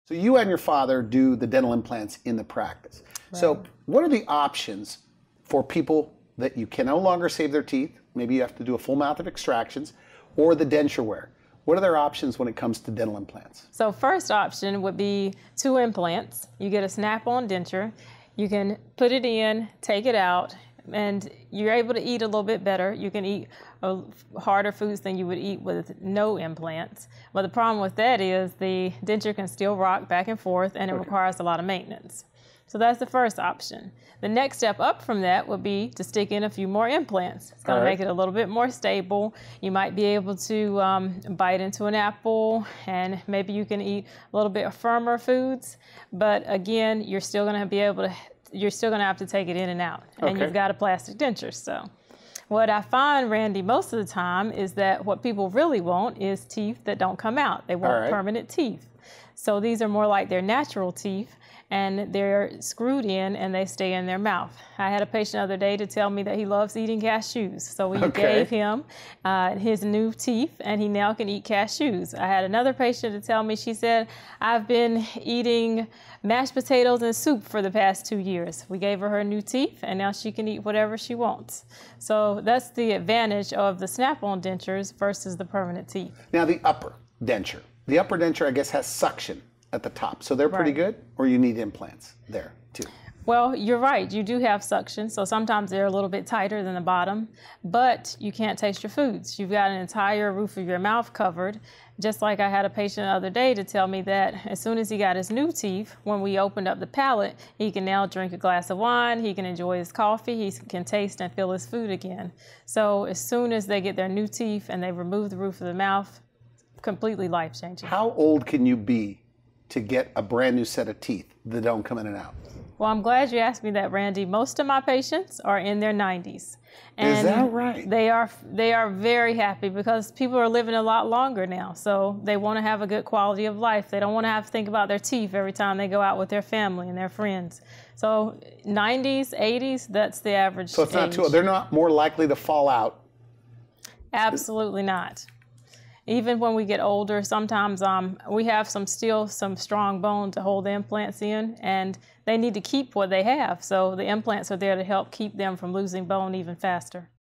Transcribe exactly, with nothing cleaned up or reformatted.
So you and your father do the dental implants in the practice. Right. So what are the options for people that you can no longer save their teeth? Maybe you have to do a full mouth of extractions, or the denture wear. What are their options when it comes to dental implants? So first option would be two implants. You get a snap-on denture. You can put it in, take it out, and you're able to eat a little bit better. You can eat uh, harder foods than you would eat with no implants. But the problem with that is the denture can still rock back and forth, and it okay. requires a lot of maintenance. So that's the first option. The next step up from that would be to stick in a few more implants. It's going to make it a little bit more stable. You might be able to um, bite into an apple, and maybe you can eat a little bit firmer foods. But again, you're still going to be able to, you're still going to have to take it in and out. And okay. you've got a plastic denture. So what I find, Randy, most of the time is that what people really want is teeth that don't come out. They want right. permanent teeth. So these are more like their natural teeth, and they're screwed in and they stay in their mouth. I had a patient the other day to tell me that he loves eating cashews. So we okay. gave him uh, his new teeth, and he now can eat cashews. I had another patient to tell me, she said, I've been eating mashed potatoes and soup for the past two years. We gave her her new teeth, and now she can eat whatever she wants. So that's the advantage of the snap-on dentures versus the permanent teeth. Now the upper denture. The upper denture, I guess, has suction at the top. So they're pretty right. good, or you need implants there too? Well, you're right. You do have suction, so sometimes they're a little bit tighter than the bottom, but you can't taste your foods. You've got an entire roof of your mouth covered. Just like I had a patient the other day to tell me that as soon as he got his new teeth, when we opened up the palate, he can now drink a glass of wine, he can enjoy his coffee, he can taste and feel his food again. So as soon as they get their new teeth and they remove the roof of the mouth, completely life-changing. How old can you be to get a brand new set of teeth that don't come in and out? Well, I'm glad you asked me that, Randy. Most of my patients are in their nineties. And is that right? They are, they are very happy because people are living a lot longer now. So they want to have a good quality of life. They don't want to have to think about their teeth every time they go out with their family and their friends. So nineties, eighties, that's the average So it's not age. too old. They're not more likely to fall out? Absolutely not. Even when we get older, sometimes um, we have some still some strong bone to hold the implants in, and they need to keep what they have. So the implants are there to help keep them from losing bone even faster.